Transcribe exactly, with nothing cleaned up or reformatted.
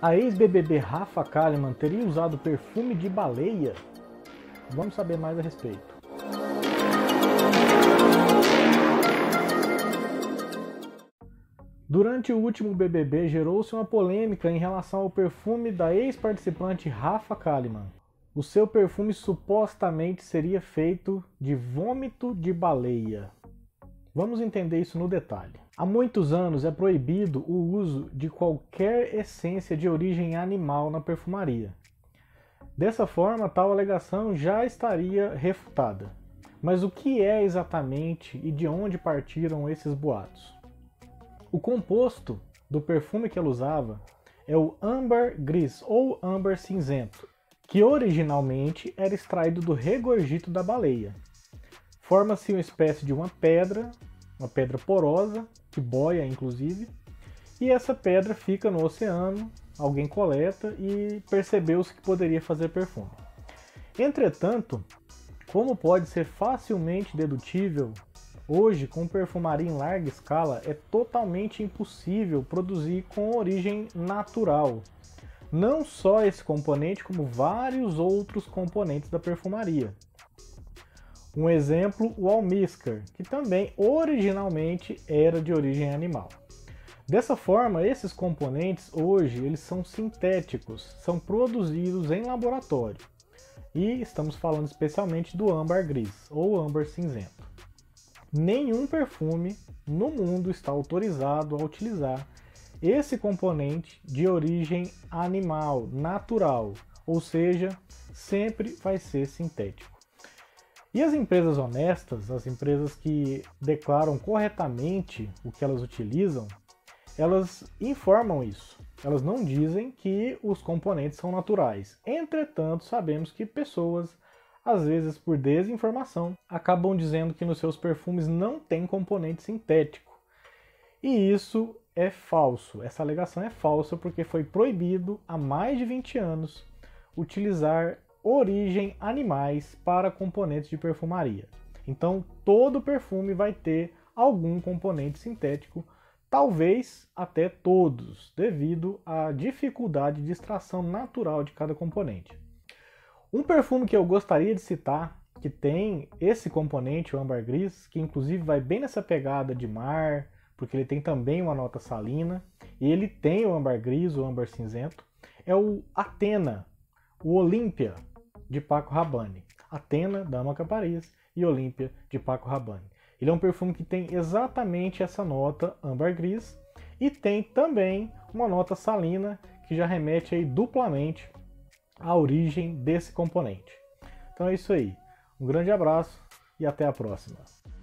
A ex-B B B Rafa Kalimann teria usado perfume de baleia? Vamos saber mais a respeito. Durante o último B B B, gerou-se uma polêmica em relação ao perfume da ex-participante Rafa Kalimann. O seu perfume supostamente seria feito de vômito de baleia. Vamos entender isso no detalhe. Há muitos anos é proibido o uso de qualquer essência de origem animal na perfumaria. Dessa forma, tal alegação já estaria refutada. Mas o que é exatamente e de onde partiram esses boatos? O composto do perfume que ela usava é o âmbar gris ou âmbar cinzento, que originalmente era extraído do regorgito da baleia. Forma-se uma espécie de uma pedra, uma pedra porosa, que boia inclusive, e essa pedra fica no oceano, alguém coleta e percebeu-se que poderia fazer perfume. Entretanto, como pode ser facilmente dedutível, hoje, com perfumaria em larga escala, é totalmente impossível produzir com origem natural. Não só esse componente, como vários outros componentes da perfumaria. Um exemplo, o almíscar, que também originalmente era de origem animal. Dessa forma, esses componentes hoje eles são sintéticos, são produzidos em laboratório. E estamos falando especialmente do âmbar gris ou âmbar cinzento. Nenhum perfume no mundo está autorizado a utilizar esse componente de origem animal, natural, ou seja, sempre vai ser sintético. E as empresas honestas, as empresas que declaram corretamente o que elas utilizam, elas informam isso. Elas não dizem que os componentes são naturais. Entretanto, sabemos que pessoas, às vezes por desinformação, acabam dizendo que nos seus perfumes não tem componente sintético. E isso é falso. Essa alegação é falsa porque foi proibido há mais de vinte anos utilizar origem animais para componentes de perfumaria. Então, todo perfume vai ter algum componente sintético, talvez até todos, devido à dificuldade de extração natural de cada componente. Um perfume que eu gostaria de citar, que tem esse componente, o âmbar gris, que inclusive vai bem nessa pegada de mar, porque ele tem também uma nota salina, e ele tem o âmbar gris, o âmbar cinzento, é o Athena, o Olympia, de Paco Rabanne. Athena, Dama Capariz, e Olympia, de Paco Rabanne. Ele é um perfume que tem exatamente essa nota âmbar gris, e tem também uma nota salina, que já remete aí duplamente a origem desse componente. Então é isso aí. Um grande abraço e até a próxima.